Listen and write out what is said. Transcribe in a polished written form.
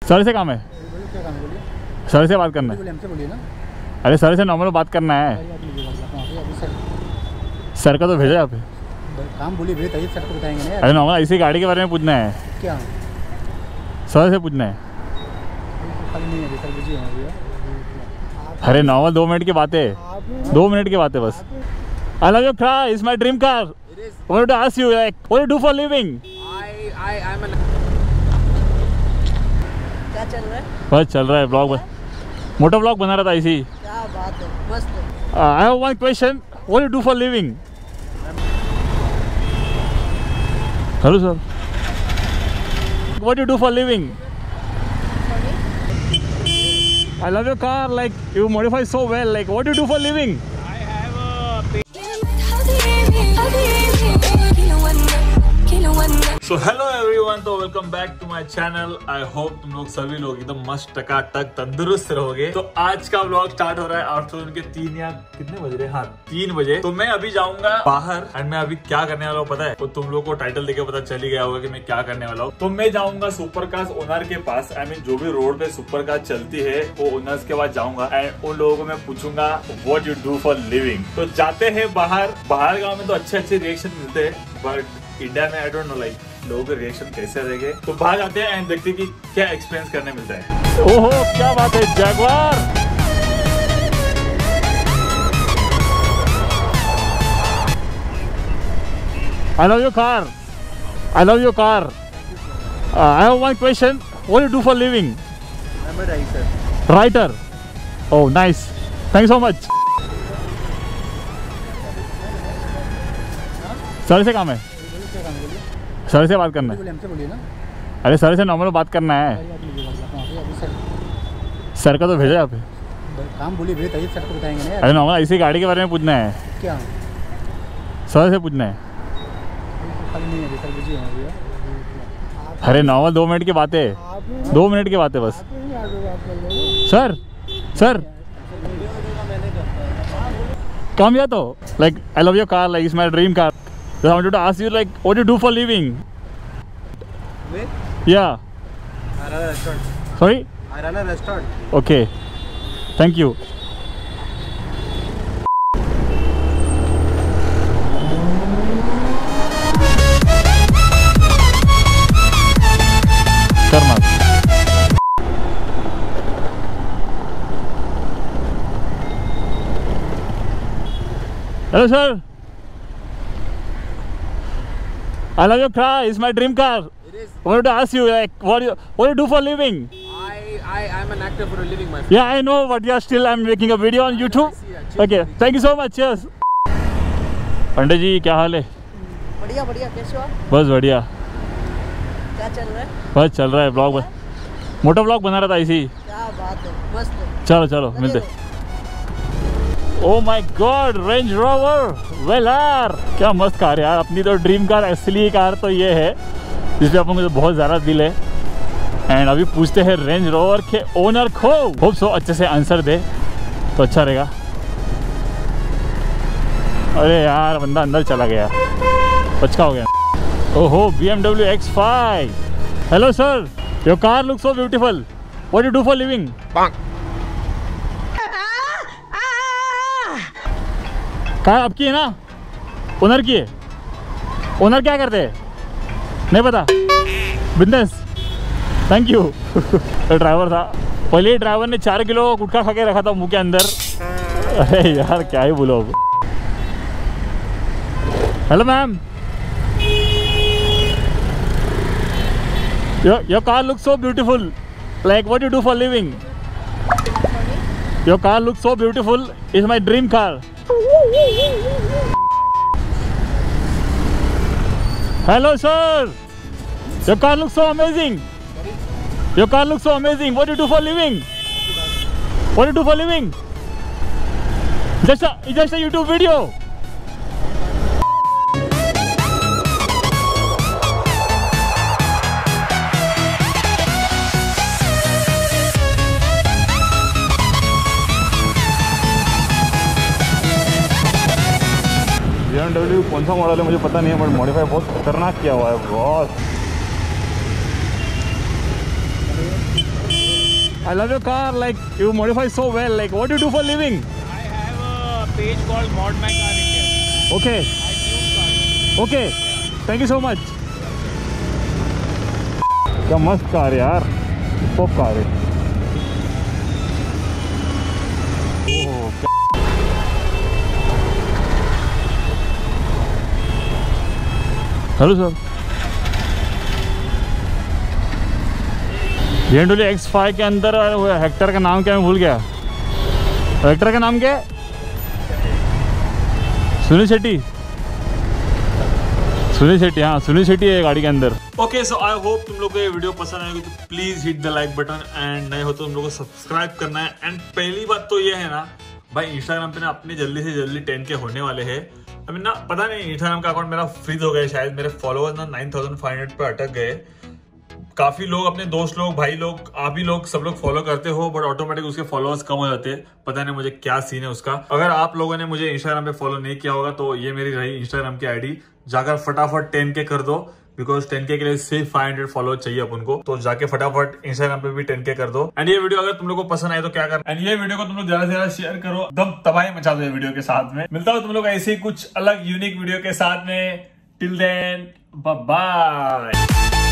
Sir से काम है? क्या काम है बोलिए? सर से बात करना है। हमसे बोलिए ना। अरे सर से नॉर्मल बात करना है। सर का तो भेजा आप काम बोलिए भैया, तभी सर को बताएंगे ना। अरे नॉर्मल इसी गाड़ी के बारे में पूछना है। क्या सर से पूछना है। खाली नहीं है सर, बिजी हैं भैया। अरे नॉर्मल 2 मिनट की बात है, 2 मिनट की बात है बस। I love your car. It's my dream car. It is. I wanted to ask you, like, what do you do for a living? I'm an. क्या चल रहा है? बस चल रहा है ब्लॉग, मोटा ब्लॉग बना रहा था इसी। क्या बात है, मस्त। I have one question. What do you do for a living? Hello sir. What do you do for a living? I love your car. Like you modify so well. Like what do you do for a living? So hello everyone, तो welcome back to my channel. I hope तुम लोग सभी लोग एकदम मस्त टकाटक तंदुरुस्त रहोगे। तो आज का व्लॉग स्टार्ट हो रहा है आफ्टरनून के 3 या कितने बज रहे हैं? हाँ 3 बजे। तो मैं अभी जाऊंगा बाहर एंड मैं अभी क्या करने वाला हूँ पता है? तो तुम लोग को टाइटल देके पता चल ही गया होगा कि मैं क्या करने वाला हूँ। तो मैं जाऊंगा सुपर कार्स ओनर के पास। आई मीन जो भी रोड पे सुपर कार चलती है वो ओनर्स के पास जाऊंगा एंड उन लोगों को मैं पूछूंगा what you do for living. तो जाते हैं बाहर गाँव में तो अच्छे रिएक्शन मिलते हैं, बट इंडिया में आई डोंट नो लाइक लोगों के रिएक्शन कैसे रहेंगे। तो बाहर जाते हैं एंड देखते हैं कि क्या एक्सपीरियंस करने मिलता है। ओहो क्या बात है, Jaguar. I love your car. I love your car. I have one question. What do you do for a living? I'm a writer. Writer. Oh nice. Thank you so much. Sir से काम है? क्या काम है बोलिए? Sir से बात करना है। हमसे बोलिए ना। अरे सर से नॉर्मल बात करना है। सर का तो भेजा आप काम बोलिए भैया, तभी सर को बताएंगे ना। अरे नॉर्मल इसी गाड़ी के बारे में पूछना है। क्या सर से पूछना है। खाली नहीं है सर, बिजी हैं भैया। अरे नॉर्मल 2 मिनट की बात है, 2 मिनट की बात है बस। सर कम या तो like I love your car, like it's my dream car. So I wanted to ask you like what do you do for living? Wait. Yeah. I run a restaurant. Sorry? I run a restaurant. Okay. Thank you. करना। Hello sir. I love your car. It's my dream car. It is. I wanted to ask you like what do you do for a living? I'm an actor for a living, my friend. Yeah, I know, but yeah, still I'm making a video on YouTube. I see that. Cheers, Okay, buddy. thank you so much. Cheers. Pandit ji क्या हाल है? बढ़िया बढ़िया, कैसे हो आप? बस बढ़िया, क्या चल रहा है? बस चल रहा है ब्लॉग, मोटा ब्लॉग बना रहा था इसी। क्या बात है, मस्त। चलो चलो मिलते। Oh my god, Range Rover Velar, क्या मस्त कार है यार। अपनी तो ड्रीम कार, असली कार तो ये है जिसपे अपन को बहुत ज़्यादा दिल है। एंड अभी पूछते हैं रेंज रोवर के ओनर को। होप सो अच्छे से आंसर दे तो अच्छा रहेगा। अरे यार बंदा अंदर चला गया, पचका हो गया। ओहो BMW X5। Hello sir, your car looks so beautiful. What you do for living? Car आपकी है ना? ओनर की है? ओनर क्या करते हैं? नहीं पता, बिजनेस। Thank you. तो ड्राइवर था पहले ही, ड्राइवर ने 4 किलो गुटखा खा के रखा था मुंह के अंदर। अरे यार क्या ही बोलो अब। Hello ma'am, your car looks so beautiful, like what you do for living? Your car looks so beautiful, is my dream car. Hello sir, your car looks so amazing. Your car looks so amazing. What do you do for living? What do you do for living? Just a YouTube video. BMW कौन सा model है मुझे पता नहीं है, but modify बहुत खतरनाक किया हुआ है boss. I love your car. Like you modify so well. Like what do you do for living? I have a page called Mod My Car India. Okay. I tune cars. Okay. Thank you so much. क्या मस्त car है यार, top car है। Oh hello sir, BMW X5 के अंदर Hector का नाम क्या मैं भूल गया। हेक्टर का नाम क्या है? सुनील शेट्टी। सुनील शेट्टी, हाँ सुनील शेट्टी है गाड़ी के अंदर। ओके सो आई होप तुम लोग को ये वीडियो पसंद आएगी, तो please hit the like button and नए हो तो तुम लोग को सब्सक्राइब करना है। एंड पहली बात तो ये है ना भाई, इंस्टाग्राम पे ना अपने जल्दी से जल्दी 10K होने वाले हैं। अभी ना पता नहीं, इंस्टाग्राम का अकाउंट मेरा फ्रीज हो गया शायद, मेरे फॉलोअर्स ना 9500 पे अटक गए। काफी लोग, अपने दोस्त लोग, भाई लोग, आप ही लोग, सब लोग फॉलो करते हो, बट ऑटोमेटिक उसके फॉलोअर्स कम हो जाते हैं। पता नहीं मुझे क्या सीन है उसका। अगर आप लोगों ने मुझे इंस्टाग्राम पे फॉलो नहीं किया होगा तो ये मेरी रही इंस्टाग्राम की आईडी, जाकर फटाफट 10K कर दो, बिकॉज 10K के लिए सिर्फ 500 फॉलोअर चाहिए अपन को। तो जाके फटाफट इंस्टाग्राम पे भी 10K कर दो। एंड ये वीडियो अगर तुम लोग को पसंद आए तो क्या करना, एंड ये वीडियो को तुम लोग ज्यादा से ज्यादा शेयर करो, एकदम तबाही मचा दो ये वीडियो के साथ में। मिलता हूं तुम लोग ऐसे ही कुछ अलग यूनिक वीडियो के साथ में। Till then bye bye.